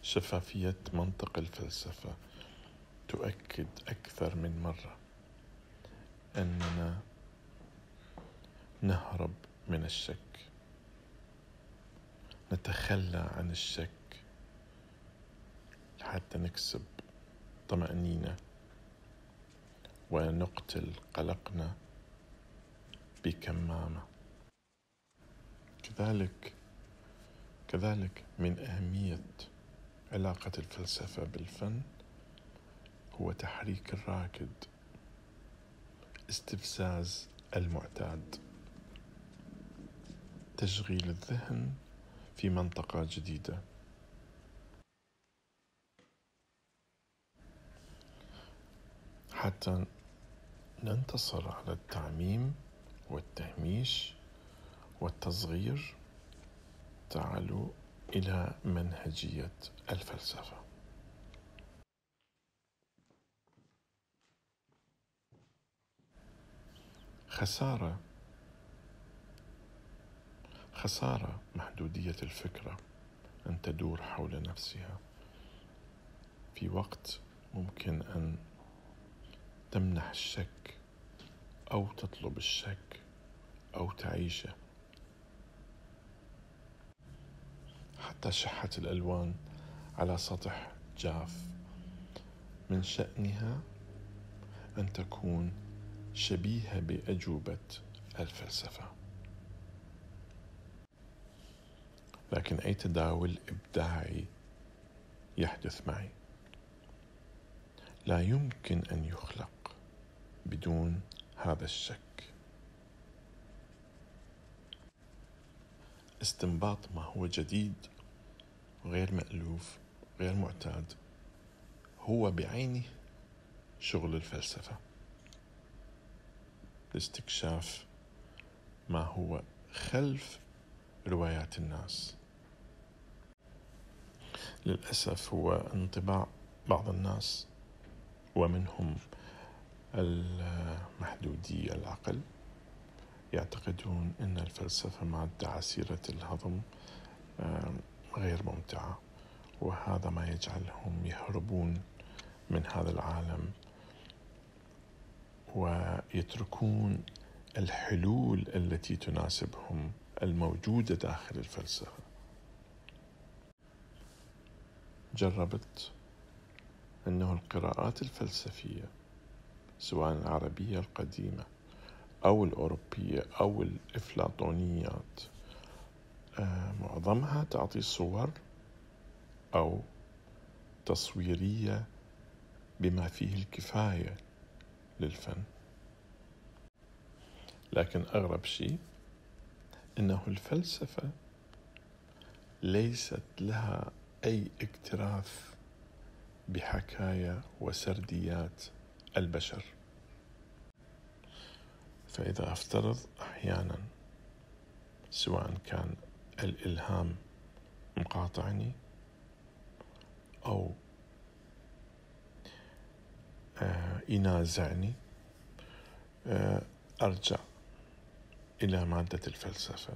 شفافية منطق الفلسفة تؤكد أكثر من مرة أننا نهرب من الشك، نتخلى عن الشك حتى نكسب طمأنينة ونقتل قلقنا بكمامة. كذلك من أهمية علاقة الفلسفة بالفن هو تحريك الراكد، استفزاز المعتاد، تشغيل الذهن في منطقة جديدة. حتى ننتصر على التعميم والتهميش والتصغير، تعالوا إلى منهجية الفلسفة. خسارة محدودية الفكرة أن تدور حول نفسها في وقت ممكن أن تمنح الشك أو تطلب الشك أو تعيشه. حتى شحة الألوان على سطح جاف من شأنها أن تكون شبيهة بأجوبة الفلسفة، لكن أي تداول إبداعي يحدث معي لا يمكن أن يخلق بدون هذا الشك. استنباط ما هو جديد غير مألوف غير معتاد هو بعينه شغل الفلسفة، لاستكشاف ما هو خلف روايات الناس. للأسف هو انطباع بعض الناس ومنهم المحدودي العقل يعتقدون أن الفلسفة مادة عسيرة الهضم غير ممتعة، وهذا ما يجعلهم يهربون من هذا العالم ويتركون الحلول التي تناسبهم الموجودة داخل الفلسفة. جربت أنه القراءات الفلسفية سواء العربية القديمة أو الأوروبية أو الأفلاطونيات معظمها تعطي صور أو تصويرية بما فيه الكفاية للفن، لكن أغرب شيء إنه الفلسفة ليست لها أي اكتراث بحكايا وسرديات البشر. فإذا أفترض أحيانا سواء كان الإلهام مقاطعني أو ينازعني، أرجع إلى مادة الفلسفة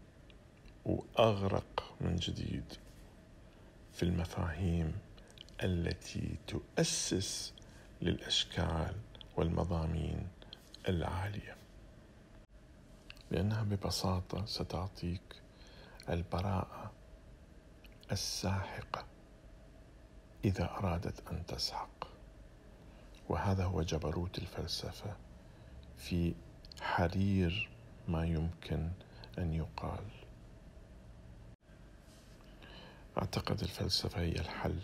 وأغرق من جديد في المفاهيم التي تؤسس للأشكال والمضامين العالية، لأنها ببساطة ستعطيك البراءة الساحقة إذا أرادت أن تسحق. وهذا هو جبروت الفلسفة في حرير ما يمكن أن يقال. أعتقد الفلسفة هي الحل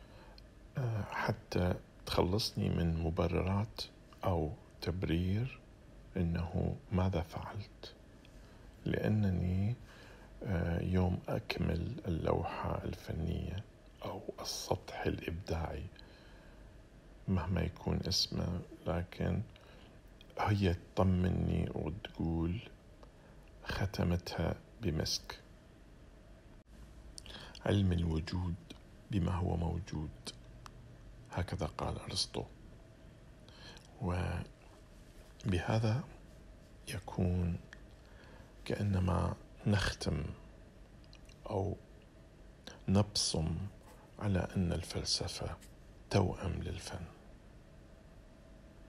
حتى تخلصني من مبررات أو تبرير إنه ماذا فعلت، لأنني يوم أكمل اللوحة الفنية أو السطح الإبداعي مهما يكون اسمه، لكن هي تطمني وتقول ختمتها بمسك. علم الوجود بما هو موجود، هكذا قال أرسطو. وبهذا يكون كأنما نختم أو نبصم على أن الفلسفة توأم للفن.